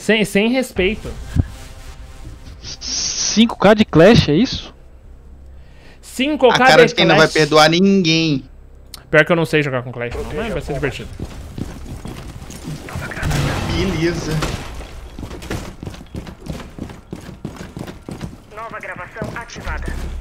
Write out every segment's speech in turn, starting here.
Sem respeito. 5k de Clash, é isso? 5k A cara de de quem não vai perdoar ninguém. Pior que eu não sei jogar com Clash, não, mas vai ser divertido. Beleza. Nova gravação ativada.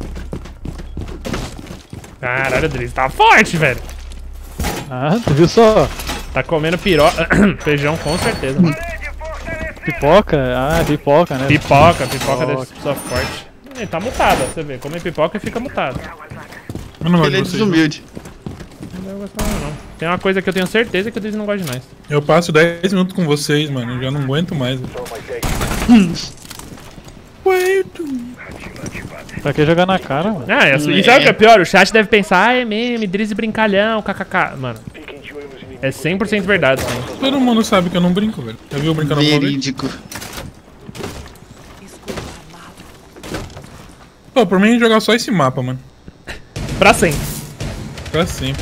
Caralho, Driz, tá forte, velho. Ah, tu viu só? Tá comendo feijão com certeza. Pipoca? Ah, pipoca, né? Pipoca deve ser pessoa forte. Ele tá mutado, você vê. Come pipoca e fica mutado. Eu não gosto Ele é de vocês, desumilde. Não gosto não. Tem uma coisa que eu tenho certeza que o Driz não gosta de nós. Eu passo 10 minutos com vocês, mano. Eu já não aguento mais. Pra que jogar na cara, mano? Ah, e sabe o que é pior? O chat deve pensar, ah, é meme, Driz brincalhão, kkk. Mano, é 100% verdade, sim. Todo mundo sabe que eu não brinco, velho. Já viu eu brincando alguma vez? Verídico. Pô, por mim jogar só esse mapa, mano. Pra sempre. Pra sempre.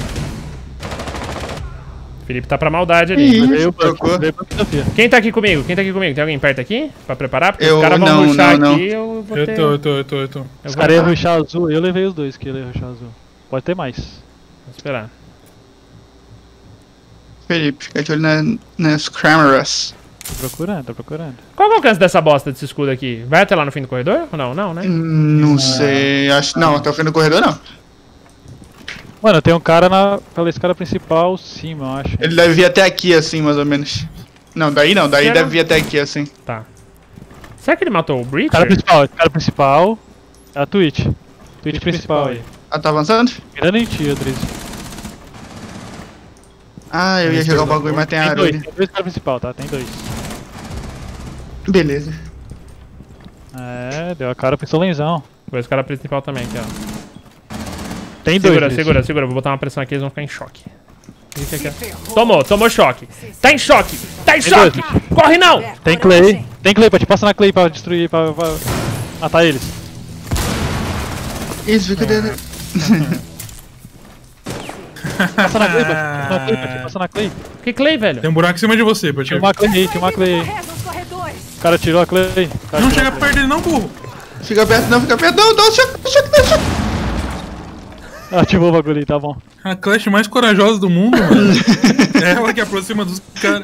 Felipe tá pra maldade ali. Ih, trocou. Quem tá aqui comigo? Tem alguém perto aqui? Pra preparar? Porque Eu os caras vão não, rushar não, aqui, eu vou ter... Eu tô. Os caras iam rushar azul, eu levei os dois que iam rushar azul. Pode ter mais. Vou esperar. Felipe, fica de olho nas câmeras. Tô procurando. Qual que é o alcance dessa bosta desse escudo aqui? Vai até lá no fim do corredor? Ou não? Não, né? Não sei, acho... Não, até o fim do corredor não. Mano, tem um cara pela escada principal, cima, eu acho. Ele deve vir até aqui, assim, mais ou menos. Não, daí não, daí Será? deve vir até aqui, assim. Tá. Será que ele matou o Breacher? Cara principal é a Twitch. Twitch principal aí. Ah, tá avançando? Mirando em ti, Adriz. Ah, eu ia jogar o bagulho, mas tem Tem Arune. dois caras principal, tá? Tem dois. Beleza. É, deu a cara pistolenzão. Foi esse cara principal também aqui, ó. Tem dois. Segura. Vou botar uma pressão aqui, eles vão ficar em choque. Aqui. Tomou choque. Tá em choque! Corre não! Tem Clay pra te passar na Clay pra destruir, pra matar eles. Isso, fica dentro. Passa na Clay, pra te passar na Clay. Que Clay, velho? Tem um buraco em cima de você, pra Tinha uma Clay aí. O cara tirou a Clay. Não chega perto dele não, burro. Fica perto, não, dá um choque. Ativou o bagulho aí, tá bom. A Clash mais corajosa do mundo, mano. É ela que aproxima dos caras.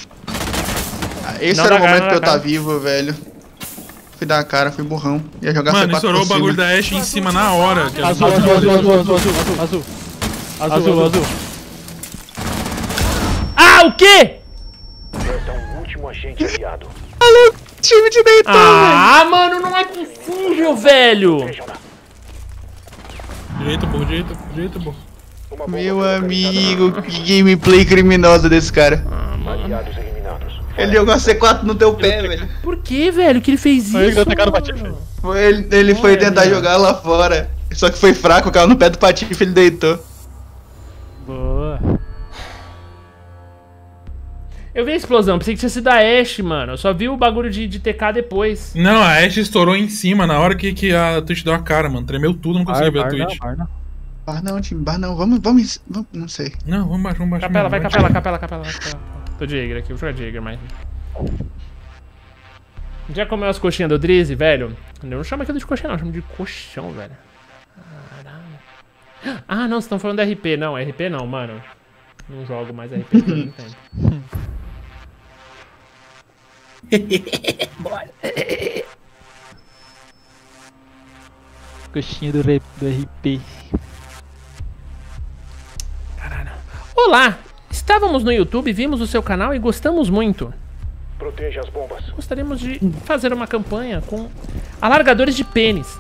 Esse Não era o dá cara, momento não que eu dá tá cara. vivo, velho. Fui dar a cara, fui burrão. Ia jogar Mano, C4 estourou o por bagulho cima. da Ashe em cima na hora. Que Azul. Ah, o quê? Time de deitar, Ah, mano, não é possível, velho. Direito, burro. Meu amigo, que gameplay criminosa desse cara. Ele jogou a C4 no teu pé, velho. Por que, velho, que ele fez isso? Ele foi tentar jogar lá fora. Só que foi fraco, caiu no pé do Patife e ele deitou. Boa. Eu vi a explosão, pensei que tinha sido a Ashe, mano. Eu só vi o bagulho de TK depois. Não, a Ashe estourou em cima na hora que a Twitch deu a cara, mano. Tremeu tudo, não consegui ver a Twitch. Bar não, vamos, não sei. Não, vamos baixar. Capela, vai capela. Tô de Jäger aqui, vou jogar de Jäger mais. Já comeu as coxinhas do Drizzy, velho? Eu não chamo aquilo de coxinha, não, eu chamo de colchão, velho. Caralho. Ah, não, vocês estão falando de RP, não. RP não, mano. Não jogo mais RP há muito tempo. Bora. Coxinha do RP. Caralho. Olá! Estávamos no YouTube, vimos o seu canal e gostamos muito. Proteja as bombas. Gostaríamos de fazer uma campanha com alargadores de pênis.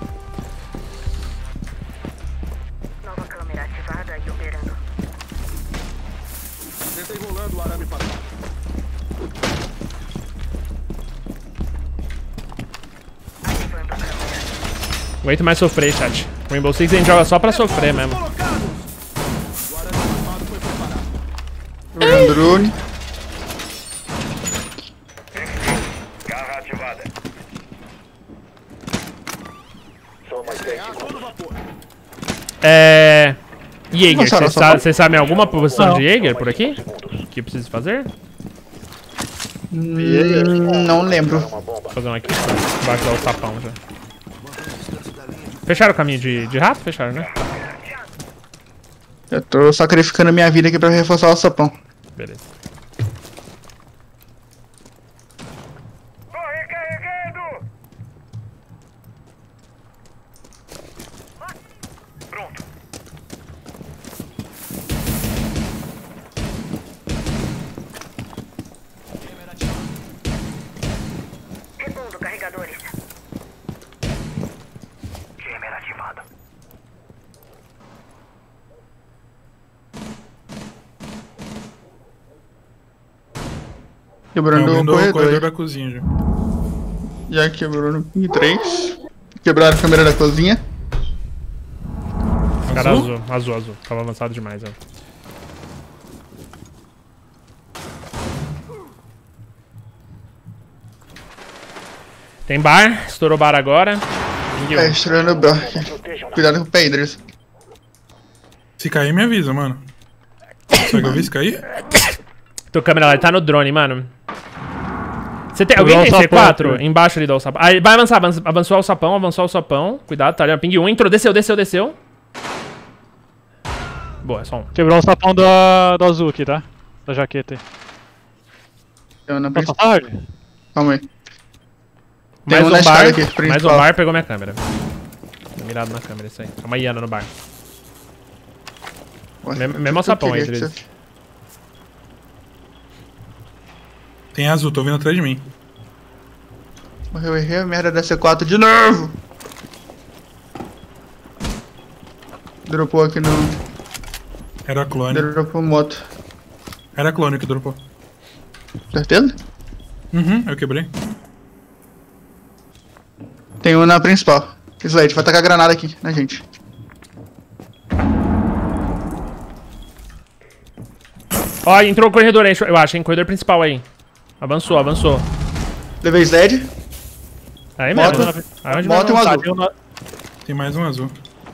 Nova câmera ativada e operando. Tenta enrolando o arame para lá. Ativando câmera. Aguento mais sofrer, chat. Rainbow Six a gente joga só pra sofrer mesmo. Drone. Garra ativada. Só mais 10 segundos. Jäger, vocês sabem alguma posição Não. de Jäger por aqui? Que precisa fazer? Não lembro. Vou fazer um aqui embaixo do sapão já. Fecharam o caminho de rato? Fecharam, né? Eu tô sacrificando minha vida aqui pra reforçar o sapão. Beleza. Tô recarregando! Pronto. Repondo carregadores. Câmera ativada. Quebrando o Abrindo o corredor corredor. da cozinha já. Já quebrou no ping 3. Quebraram a câmera da cozinha. Cara azul, azul. Tava avançado demais, ó. Tem bar, estourou bar agora. Ninguém. Estourando o bar. Cuidado com o Pedras. Se cair, me avisa, mano. Será que eu vi se cair? Tô câmera lá, ele tá no drone, mano. Você tem, Pegar alguém tem o sapão C4? aqui. Embaixo ali do sapão. Aí vai avançar, avançou o sapão. Cuidado, tá ali, ó. Ping 1, entrou, desceu. Boa, é só um. Quebrou o sapão do azul aqui, tá? Da jaqueta aí. Eu não Posso preciso. passar, Hardy? Calma aí. Tem Mais um um na escada bar, aqui, mais um principal. bar pegou minha câmera. Tô mirado na câmera, isso aí. Calma aí, Ana, no bar. Ué, Mesmo eu sapão aí, queria que Drizzy. você- Tem azul, tô vindo atrás de mim. Morreu, errei a merda da C4 de novo! Dropou aqui no... Era clone. Dropou moto. Era clone que dropou. Certeza? Uhum, eu quebrei. Tem um na principal. Slade, vai tacar granada aqui na gente. Ó, entrou o corredor aí, eu acho, hein? Corredor principal aí. Avançou. Levei Slade. Aí Moto. mesmo. Aí onde Moto e um vai azul. Tem mais um azul.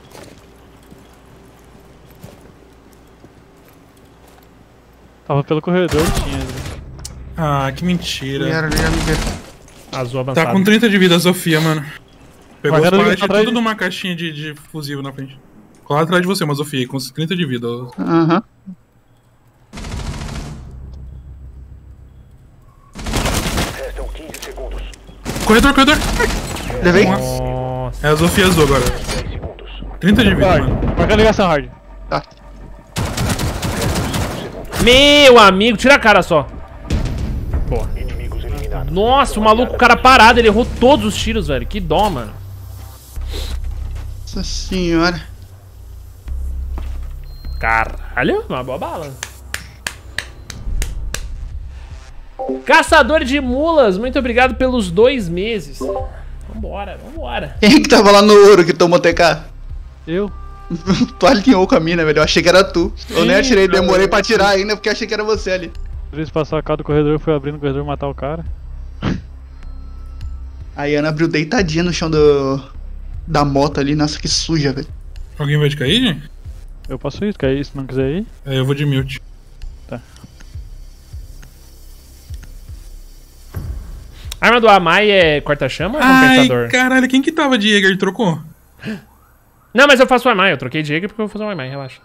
Tava pelo corredor, tinha. Ah, que mentira. Já me viram. Azul avançado. Tá com 30 de vida a Sofia, mano. Pegou os Guardaram ali pallets atrás tudo de- numa caixinha de fusível na frente. Colar atrás de você, uma Sofia, com 30 de vida. Aham. Restam 15 segundos. Corredor! Levei. Nossa. É a Sofia azul agora. 10 segundos. 30 de vida, Hardy, mano. marca a ligação, Hardy. Tá. Meu amigo, tira a cara só. Boa. Inimigos eliminados. Nossa, o maluco, o cara parado, ele errou todos os tiros, velho. Que dó, mano. Nossa senhora. Caralho, uma boa bala. Caçador de mulas, muito obrigado pelos 2 meses. Vambora. Quem que tava lá no ouro que tomou TK? Eu? Tu alinhou o caminho, velho. Eu achei que era tu. Eu nem Sim, atirei, cara. demorei pra atirar ainda porque achei que era você ali. Por isso passou a cara do corredor, eu fui abrindo o corredor e matar o cara. A Ana abriu deitadinha no chão da moto ali. Nossa, que suja, velho. Alguém vai de cair, gente? Eu passo isso, cair se não quiser ir. Aí eu vou de mute. A arma do Amai é corta-chama ou Ai, compensador? caralho, quem que tava de Jäger e trocou? Não, mas eu faço o Amai. Eu troquei de Jäger porque eu vou fazer o Amai, relaxa.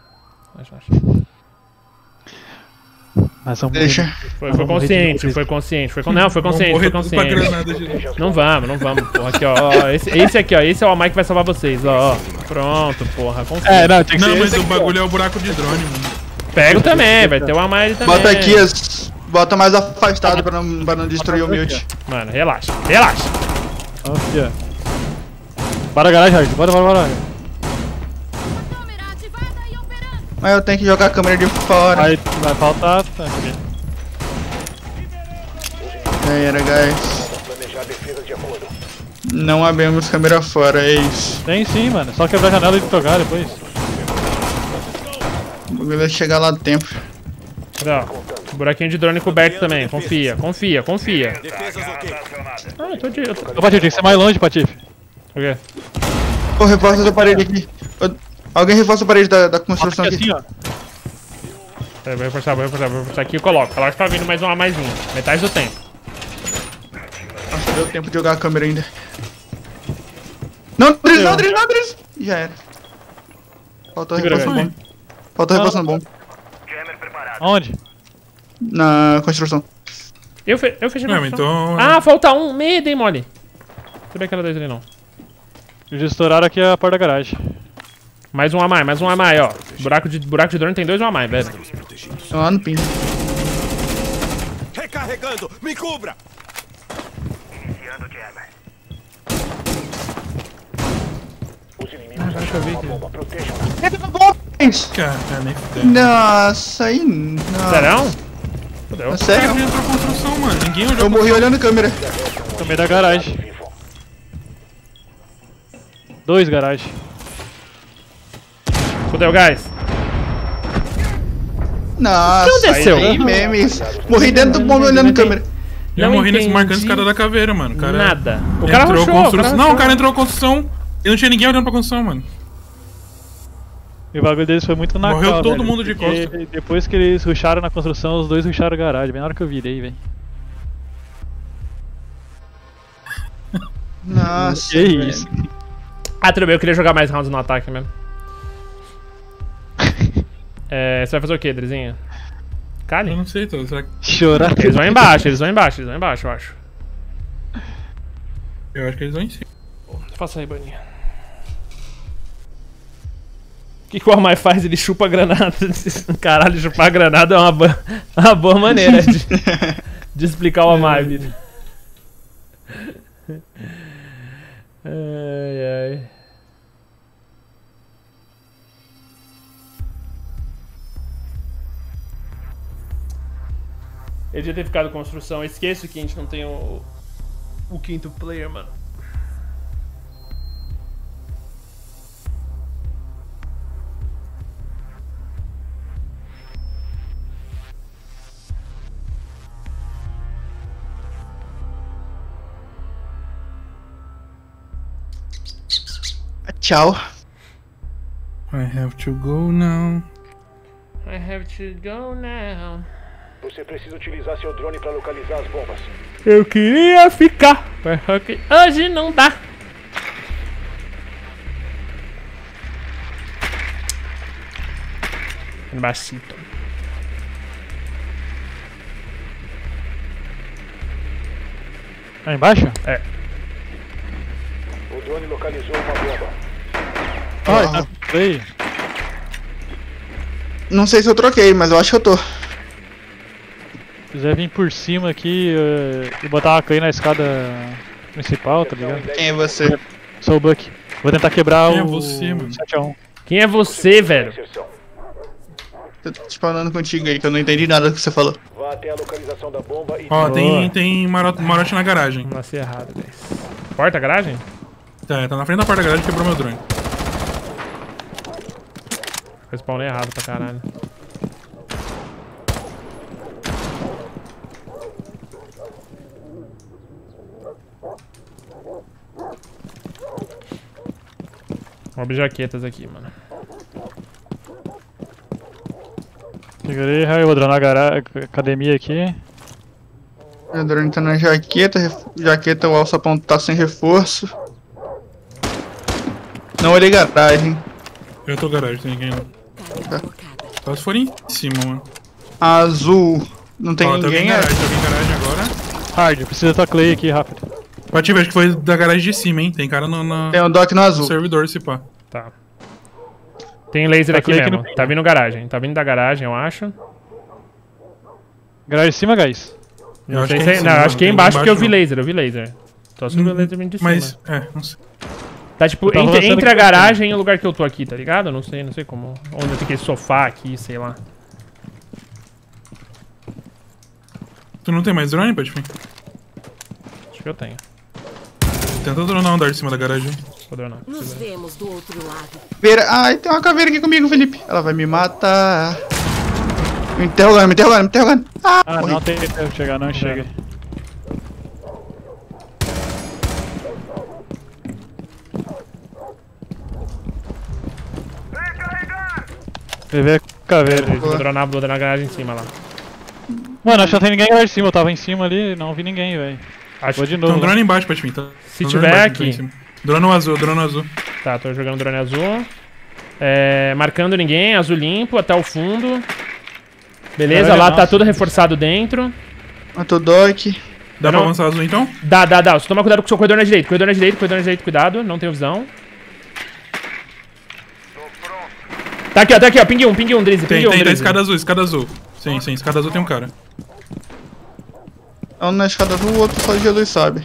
Mas vamos Deixa. Foi vamos consciente. Não, foi consciente. Foi consciente. Granada de... Não vamos, porra. Aqui, ó. Esse aqui, ó. Esse é o Amai que vai salvar vocês, ó. Pronto, porra. Confia. É, não, tem que Não, ser mas esse o aqui, ó. bagulho é o buraco de drone, mano. Pego também, vai ter o Amai ali também. Bota aqui, bota mais afastado pra não destruir o mute. Mano, relaxa. Aqui, ó. Bora garagem, Hardy. Bora. Câmera ativada e operando. Mas eu tenho que jogar a câmera de fora. Aí vai faltar. Tá, aqui. Era, guys. Planejar defesa de acordo. Não abrimos câmera fora, é isso. Tem sim, mano. Só quebrar a janela e tocar depois. O bagulho vai chegar lá a tempo. Ó, buraquinho de drone coberto também. Confia. Ah, eu tô de... Ô, Patife, tem que ser mais longe, Patife. O quê? Ô, reforça essa parede aqui. Alguém reforça a parede da construção Aqui aqui. assim, ó. Vou reforçar aqui e eu coloco. Ela que tá vindo mais um Amaizinho. Metade do tempo. deu tempo de jogar a câmera ainda. Não, Drizz, não, Drizz, não, Drizz! Já era. Faltou a reforço no bom. Faltou a reforço no bom. Aonde? Na construção. Eu fechei Não, a então... Ah, falta um. Me dei mole. Não sabia que era dois ali não. Eles estouraram aqui a porta da garagem. Mais um a mais, ó. Buraco de drone tem 2 um a mais, velho. Estão lá no pin. Recarregando! Me cubra! Os inimigos acharam uma bomba. Protejam-na. Cara, nem fudeu. Nossa, aí não. Serão? Fudeu. É sério? Cara, entrou a construção, mano. Ninguém olhou. Eu morri olhando a câmera. No meio da garagem. Vivo. 2 garagens. Fudeu, guys. Nossa, O que aconteceu? aí memes. Morri dentro do bombe olhando a câmera. Eu morri nesse marcando esse entendi cara da caveira, mano. O cara nada. O cara entrou rushou, construção. Não, o cara entrou a construção e não tinha ninguém olhando pra construção, mano. E o bagulho deles foi muito na Morreu cara, todo velho, mundo de porque costa. Depois que eles rusharam na construção, os dois rusharam a garagem. Bem na hora que eu virei, velho. Nossa. Que isso? Ah, tudo bem, eu queria jogar mais rounds no ataque mesmo. Você vai fazer o que, Drizinho? Eu Cali? não sei, tô. Será que... Chorar. Eles vão embaixo, eu acho. Eu acho que eles vão em cima. Faça aí, Baninha. O que o Amai faz? Ele chupa a granada. Caralho, chupar a granada é uma boa maneira de explicar o Amai, vida. Ai, ai. Ele devia ter ficado construção. Eu esqueço que a gente não tem o quinto player, mano. Tchau. I have to go now. I have to go now. Você precisa utilizar seu drone para localizar as bombas. Eu queria ficar, mas hoje não dá. Embacito. Aí embaixo? É. O drone localizou uma bomba. Ai, tá play. Não sei se eu troquei, mas eu acho que eu tô. Se quiser vir por cima aqui e botar uma clay na escada principal, tá ligado? Quem é você? Sou o Buck. Vou tentar quebrar Quem é o você, mano? 7x1. Quem é você, velho? Inserção. Tô spawnando contigo aí, que eu não entendi nada do que você falou. Vá até a localização da bomba e... Ó, Boa. tem marote na garagem. Nasci errado, guys. Porta, garagem? Tá na frente da porta da garagem e quebrou meu drone. Eu spawnei errado pra caralho. Vou abrir jaquetas aqui, mano. Segurei, aí eu vou dronar a academia aqui. O drone tá na jaqueta, jaqueta o alçapão tá sem reforço. Não olhei garagem. Eu tô garagem, tem ninguém lá. Só se for em cima, mano. Azul. Não tem Ó, tá ninguém. vindo garagem, tá vindo garagem agora. Hard, precisa da clay aqui rápido. Bati, acho que foi da garagem de cima, hein? Tem cara no Tem um dock no azul. servidor, se pá. Tá. Tem laser Tá aqui aqui mesmo. no- Tá vindo garagem. Tá vindo da garagem, eu acho. Garagem em cima, guys. Eu Sei que se- é em cima, não, mano, acho que é tem embaixo porque eu vi não. laser, Só se o laser vindo de cima. Mas, não sei. Tá tipo, Tá entre avançando a aqui. garagem e o lugar que eu tô aqui, tá ligado? Não sei como. Onde tem aquele sofá aqui, sei lá. Tu não tem mais drone, Patifim? Acho que eu tenho. Tenta dronar um andar de cima da garagem. Vou dronar. Nos vemos do outro lado. Caveira. Ai, tem uma caveira aqui comigo, Felipe. Ela vai me matar. Me interrogando. Ah, Ah, morri. não tem tempo de chegar, não chega. PV caveira. Vou dronar na garagem em cima lá. Mano, acho que não tem ninguém lá em cima. Eu tava em cima ali, não vi ninguém, velho. Acho Vou de Tem um novo. drone embaixo pra mim, tá? Se Tem um tiver drone aqui. em cima. Drone azul, drone azul. Tá, tô jogando drone azul. Marcando ninguém, azul limpo até o fundo. Beleza, lá tá tudo reforçado dentro. Matou Doc. Dá pra Não. avançar azul então? Dá. Só toma cuidado com o seu corredor na direita. Corredor na direita, cuidado, não tem visão. Tá aqui, ó. Ping 1, Drizzy. Tem, Ping 1, tem Drizzy. escada azul. Sim, escada azul tem um cara. Um na escada azul, o outro só Jesus sabe.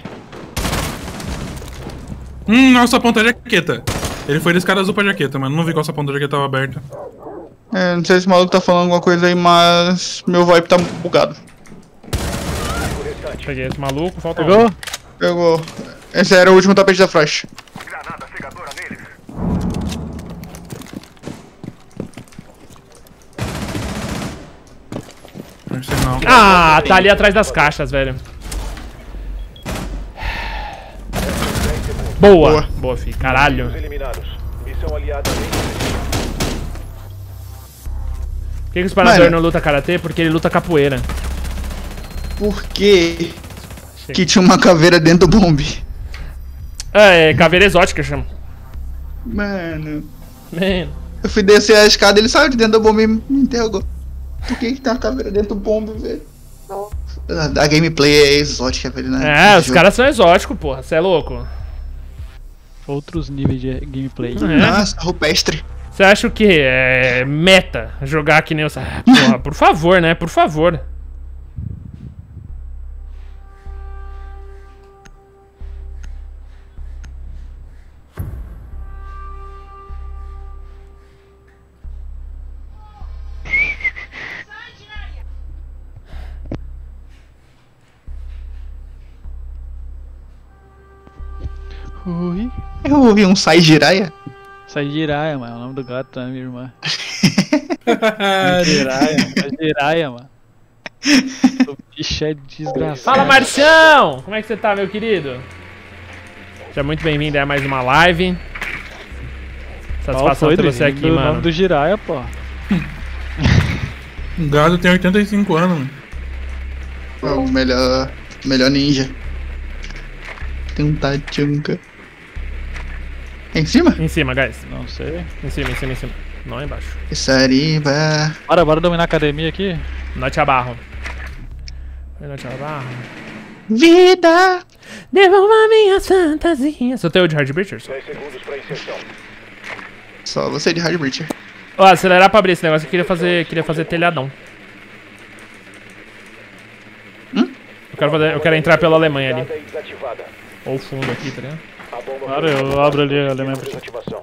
Nossa, ponta da jaqueta. Ele foi da escada azul pra jaqueta, mano. Não vi qual essa ponta da jaqueta tava aberta. Não sei se o maluco tá falando alguma coisa aí, mas meu vibe tá bugado. Peguei esse maluco, falta um. Pegou? Pegou. Esse era o último tapete da flash. Não sei não. Ah, tá ali atrás das caixas, velho. Boa, fi. Caralho. Por que o Espanador não luta karatê? Porque ele luta capoeira. Por quê? Que tinha uma caveira dentro do bombe. Caveira exótica chama. Mano. Man. Eu fui descer a escada, ele saiu de dentro do bombe e me interrogou. Por que tem uma caveira dentro do bombe, velho? A gameplay é exótica, velho, né? Os caras são exóticos, porra. Você é louco. Outros níveis de gameplay. Nossa, rupestre. Você acha o quê? É meta jogar que nem os... porra, por favor, né? Por favor. Ui. Eu ouvi um sai giraia. Sai Jiraya, mano. É o nome do gato da minha irmã. Jiraya, mano. O bicho é desgraçado. Fala, Marcião! Como é que você tá, meu querido? Seja muito bem-vindo a mais uma live. Satisfação ter você aqui, O mano. nome do Jiraya, pô. O gado tem 85 anos, mano. É o melhor ninja. Tem um Tachanka. É em cima? Em cima, guys. Não sei. Em cima. Não é embaixo. Sariba. Bora dominar a academia aqui. Não te abarro. Não te abarro. Vida. Devolva minhas fantasias. Você tem o de Hard Breachers? 10 segundos pra inserção. Só você de Hard Breacher. Ó, acelerar pra abrir esse negócio. Eu queria fazer telhadão. Eu quero entrar pela Alemanha ali. Data desativada. Ou fundo aqui, tá ligado? A bomba Claro, eu abro ali a Alemanha. desativação.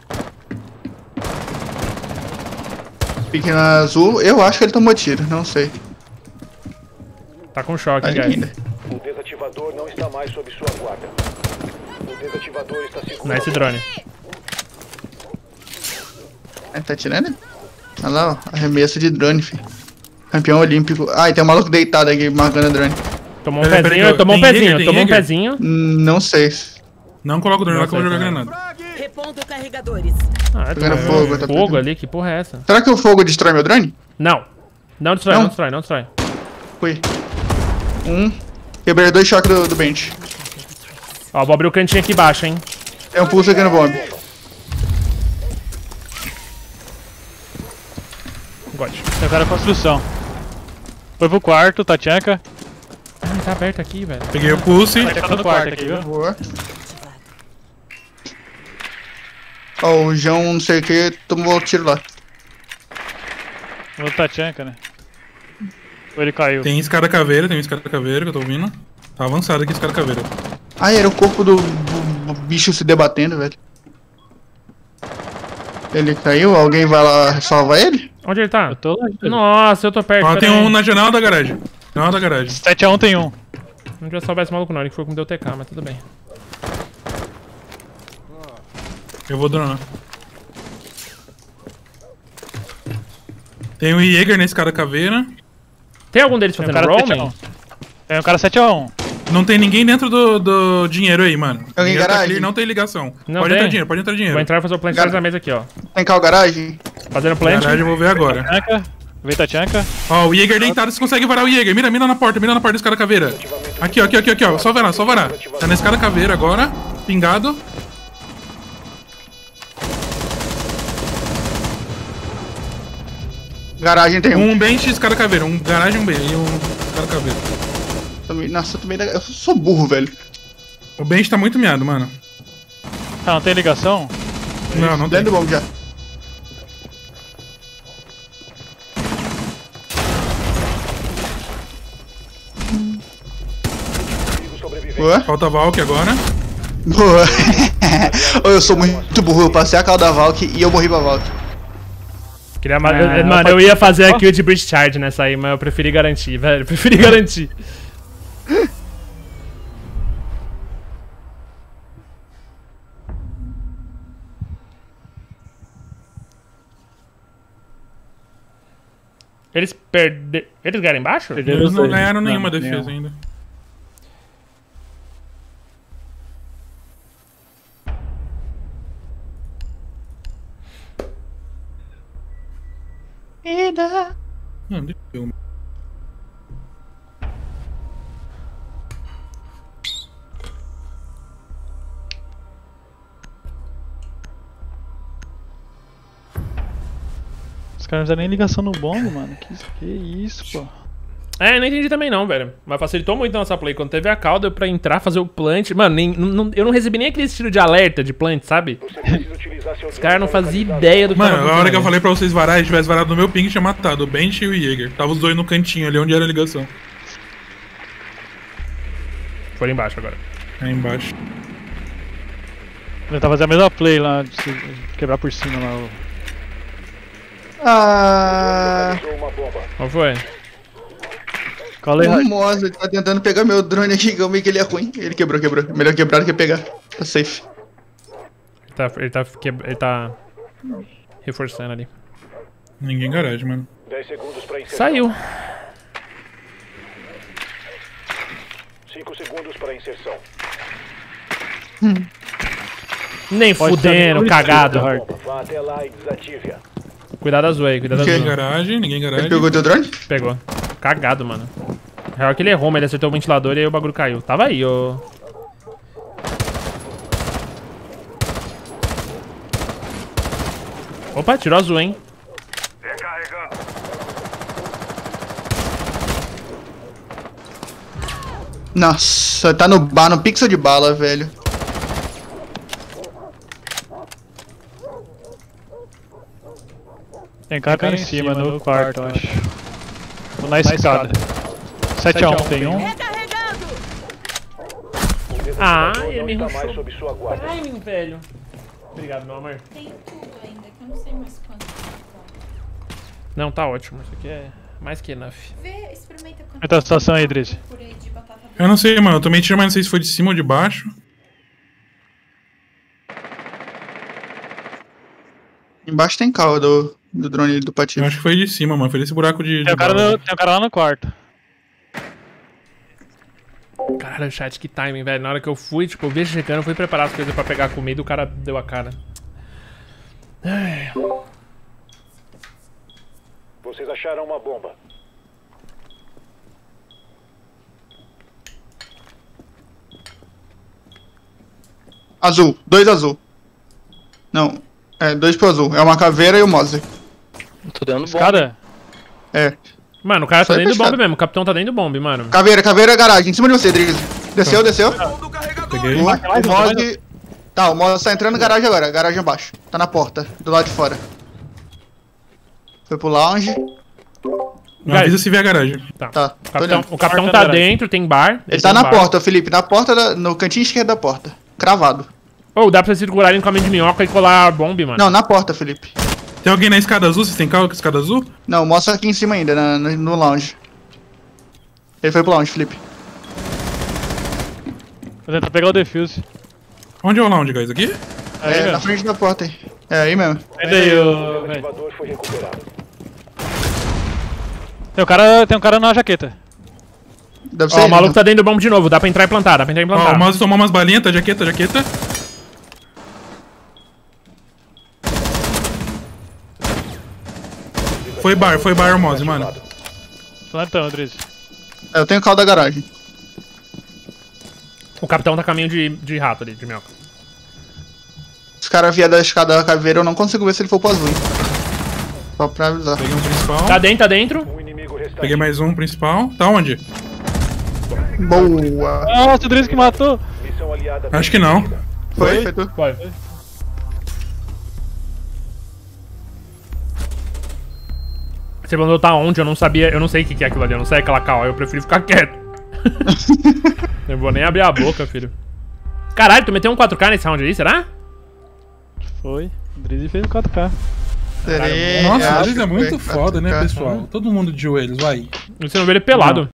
Pequeno azul, eu acho que ele tomou tiro, não sei. Tá com choque, Ali guys. ainda. O desativador não está mais sob sua guarda. O desativador está seguro. Nice drone. Tá atirando? Olha lá, ó. Arremesso de drone, filho. Campeão olímpico. Ah, e tem um maluco deitado aqui marcando drone. Tomou um Peraí, pezinho, tomou um tem pezinho, Jäger, tomou um tem pezinho. Não sei. Não coloca o drone lá que eu vou Nossa, jogar essa- granada. Repondo carregadores. Ah, Pegando tomou fogo, tá pegando. ali, que porra é essa? Será que o fogo destrói meu drone? Não. Não destrói, Não? não destrói, não destrói. Fui. Quebrei 2 choques do bench. Ó, vou abrir o cantinho aqui embaixo, hein. Tem um pulso aqui no bomb. God. Tem um cara em construção. Foi pro quarto, Tachanka. Ah, tá aberto aqui, velho. Peguei o pulse. Tachanka tá no quarto aqui, viu? Boa. Ó, o João não sei o que tomou tiro lá. O Tachanka, né? Ou ele caiu? Tem escada caveira que eu tô ouvindo. Tá avançado aqui escada caveira. Ah, era o corpo do bicho se debatendo, velho. Ele caiu? Alguém vai lá salvar ele? Onde ele tá? Eu tô lá. Nossa, eu tô perto. Ó, pera tem aí. um na janela da garagem. Janela da garagem. 7x1 tem um. Não devia salvar esse maluco não, ele que foi com o DTK, mas tudo bem. Eu vou dronar. Tem um Jäger na escada caveira. Tem algum deles Tem um fazendo cara roaming? 7x1. Tem um cara 7x1. Não tem ninguém dentro do dinheiro aí, mano. Alguém em Dinheiro tá garagem? clear, não tem ligação. Não pode tem? entrar dinheiro, pode entrar dinheiro. Vou entrar e fazer o plant Cara- na mesa aqui, ó. Tem carro garagem? Fazendo plant. Garagem eu vou ver agora. Tachanka. Vem Tachanka. Ó, o Jäger deitado, você consegue varar o Jäger. Mira na porta da escada caveira. Aqui, ó. Só varar. Tá na escada caveira agora. Pingado. Garagem tem um. Um bench e escada caveira. Um garagem, um bench e um escada caveira. Nossa, eu sou burro, velho. O bench tá muito miado, mano. Ah, não tem ligação? Não tem. Dentro do bomb já. Boa. Falta Valk agora. Boa. Eu sou muito burro, eu passei a call da Valk e eu morri pra Valk. Mano, eu ia fazer a kill de Breach Charge nessa aí, mas eu preferi garantir, velho. Preferi garantir. Eles perderam. Eles ganharam embaixo? Eles não ganharam nenhuma defesa ainda. Não, deixa eu... Os caras não fizeram nem ligação no bombo, mano. Que isso, pô. É, não entendi também não, velho. Mas facilitou muito a nossa play. Quando teve a call, deu pra entrar, fazer o plant. Mano, eu não recebi nem aquele estilo de alerta de plant, sabe? Os caras não faziam ideia do que Mano, a hora que eu falei pra vocês varar, se tivesse varado no meu ping, tinha matado o Bench e o Jäger. Tava os dois no cantinho ali, onde era a ligação. Foi lá embaixo agora. Aí embaixo. Ele tá fazendo a mesma play lá, de se quebrar por cima lá. Qual foi? O Moza tá tentando pegar meu drone aqui, calma aí que ele é ruim. Ele quebrou. Melhor quebrar do que pegar. Tá safe. Ele tá reforçando ali. Ninguém garagem, mano. 10 segundos pra inserção. Saiu. 5 segundos para inserção. Nem fudendo, cagado. Vá até lá e desative-a. Cuidado azul aí, cuidado azul. Ninguém garagem. Ele pegou teu drone? Pegou. Cagado, mano. Real que ele errou, mas ele acertou o ventilador e aí o bagulho caiu. Tava aí, ô. Opa, tirou azul, hein? Recarregando. Nossa, tá no bar, no pixel de bala, velho. Tem cara em cima, no quarto, eu acho. Ou na escada. 7-1, tem um. Ah, ele me Não está mais rushou. sob sua guarda. Timing, velho. Obrigado, meu amor. Tem tudo ainda, que eu não sei mais quanto. Não, tá ótimo. Isso aqui é mais que enough. Vê, experimenta quanto. Como tá a situação aí, Idris? Purê de batata doce. Eu não sei, mano. Eu tomei tiro, mas não sei se foi de cima ou de baixo. Embaixo tem cal do drone do Eu Patife. acho que foi de cima, mano. Foi desse buraco de Tem um cara, bala. tem um cara lá no quarto. Caralho, chat, que timing, velho. Na hora que eu fui, tipo, eu vi chegando, eu fui preparar as coisas pra pegar comida e o cara deu a cara. Ai. Vocês acharam uma bomba. Azul, 2 azul. Não, 2 pro azul. É uma caveira e o Mozer. Tô dando bom. Escada? É. Mano, o cara tá Foi dentro do fechado. bombe mesmo. O capitão tá dentro do bombe, mano. Caveira, garagem. Em cima de você, Driz. Desceu. Peguei. O Mozer... Tá, o Mozer tá entrando na garagem agora. Garagem abaixo. Tá na porta, do lado de fora. Foi pro lounge. Me avisa se vier a garagem. Tá. Tá, O tô capitão, olhando. o capitão Quarto tá andar. dentro, tem bar. Ele tá na porta, Felipe. Na porta, no cantinho esquerdo da porta. Cravado. Ou dá pra você segurar ele no caminho de minhoca e colar a bomba, mano. Não, na porta, Felipe. Tem alguém na escada azul? Vocês têm carro com escada azul? Não, mostra aqui em cima ainda, no lounge. Ele foi pro lounge, Felipe. Vou tentar pegar o defuse. Onde é o lounge, guys? Aqui? Aí, Na velho. frente da porta aí. É aí mesmo. Ainda aí, ô. O velho. ativador foi recuperado. Tem um cara na jaqueta. Deve ser Ó, o ele, maluco né? tá dentro do bombe de novo. Dá pra entrar e plantar, dá pra entrar e Ó, plantar. o mouse tomou umas balinhas, tá? Jaqueta. Foi bar, Hermose, mano. Plantão, Drizzy. Eu tenho caldo da garagem. O capitão tá caminho de rato ali, de minhoca. Se o cara vier da escada da caveira, eu não consigo ver se ele for pro azul. Hein? Só pra avisar. Peguei um principal. Tá dentro. Um inimigo restante. Peguei mais um principal. Tá onde? Boa. Nossa, o Drizzy que matou. Missão aliada. Acho que não. Foi tu? Vai. Você mandou tá onde? Eu não sabia, eu não sei o que é aquilo ali, eu não sei aquela cal, eu prefiro ficar quieto. Eu vou nem abrir a boca, filho. Caralho, tu meteu um 4K nesse round aí, será? Foi. O Drizzy fez o 4K. Nossa, acho eles é que muito foi foda, né, 4K. pessoal? Todo mundo de joelhos, vai. Você não vê ele pelado.